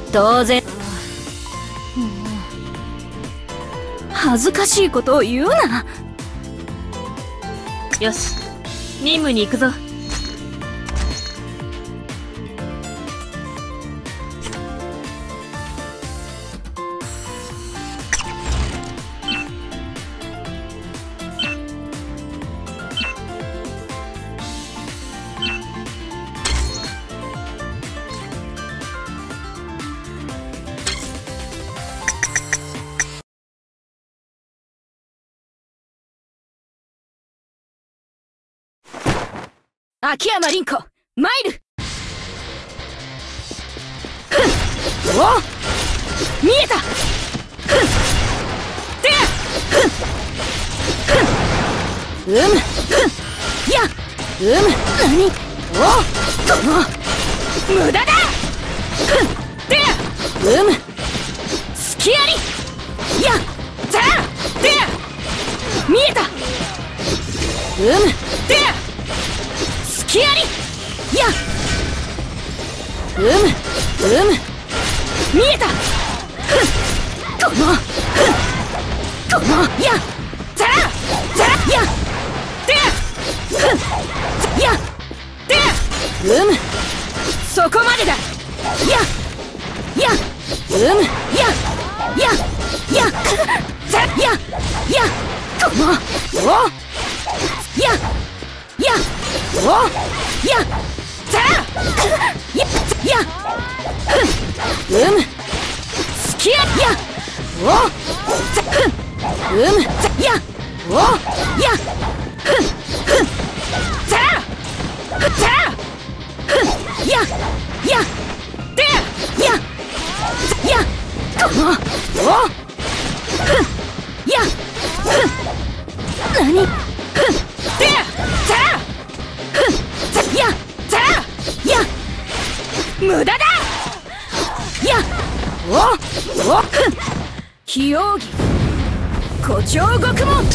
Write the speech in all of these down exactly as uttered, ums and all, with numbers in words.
当然。恥ずかしいことを言うな。よし、任務に行くぞ。秋山凛子、参る。ふん、お、見えた。ふん、で、ふん、ふん、うむ、ふん、や、うむ、何、お、この、無駄だ。ふん、で、うむ、隙あり。や、ざあ、で、見えた。うむ、で、隙あり。や、うむ、うむ、見えた。ふん、この、ふん、この、や、ざらざら、や、で、ふん、や、で、うむ、そこまでだ。や、や、うむ、や、や、や、ざ、や、や、この、お、や、や、お、や、ざら、や、や、ふん、うむ、すきや、や、お、ざ、ふん、うむ、ざ、や、お、や、ふん、ふん、ざら、ざら、ふん、や、や、で、や、ざ、や、この、お、ふん、や、ふん、なに、ふん、で、ざら、ふん、ざ、や、ざら、や、無駄だ。や、お、お、ふん、非奥義、誇張獄門。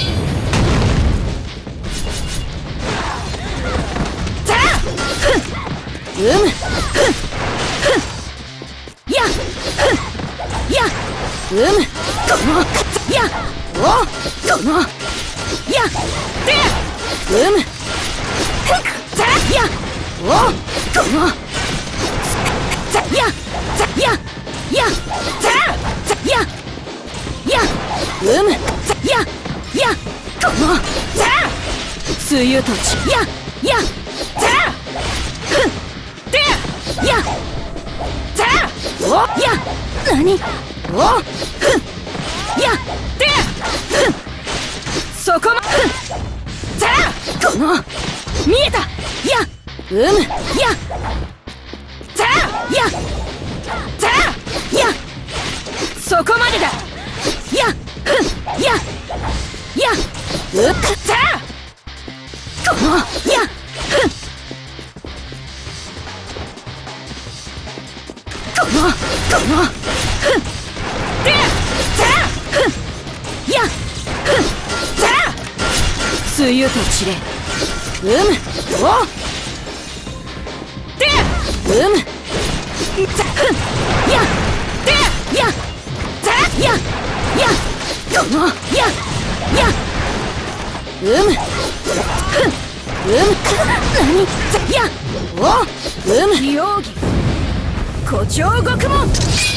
ざら、ふん、うむ、ふん、ふん、や、ふん、や、うむ、この、や、お、この、や、で、うむ、ふん、ざら、や、お、この、ざ、や、ざ、や、や、ざら、ざ、や、や、うむ、ざ、や、や、この、ざら、梅雨とち、や、や、ざら、ふん、で、や、ざら、お、や、なに、お、ふん、や、で、ふん、そこま、ふん、ざら、この、見えた、や、うむ、や、ざら、や、ざら、や、そこまでだ。や、ふん、や、や、うっ、ざら、この、や、ふん、この、この、ふん、で、ざら、ふん、や、ふん、ざら、梅雨とちれ、うむ、お、で、うむ、ざ、ふん、や、で、や、ざ、や、や、この、や、や、うむ、ふん、うむ、なに、ざ、や、お、うむ、非奥義、誇張獄門。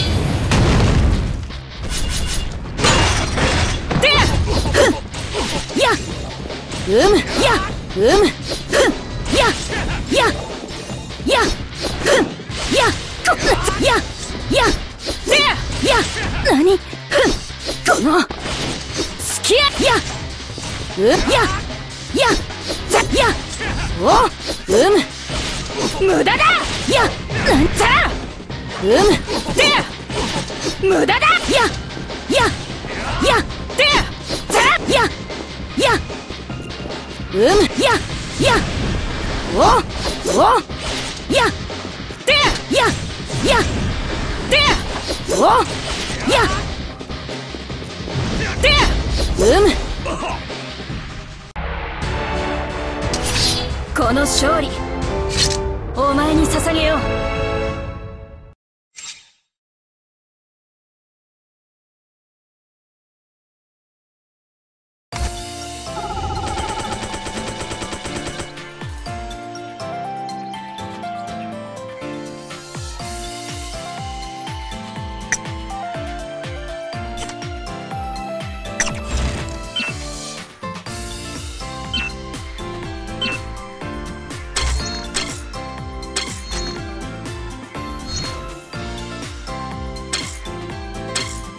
で、ふん、や、うむ、や、うむ、ふん、や、や、や、ふん、や、こ、や、や、で、や、なに、ふん、この、すきや、や、う、や、や、ざ、や、お、うむ、無駄だ。や、なんざら、うむ、で、無駄だ。や、や、や、で、ざら、や、や、うむ、や、や、お、お、や、で、や、や、で、お、や、で、うむ、この勝利、お前に捧げよう。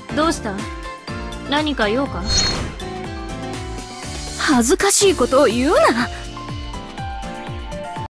どうした？何か用か？ 恥ずかしいことを言うな。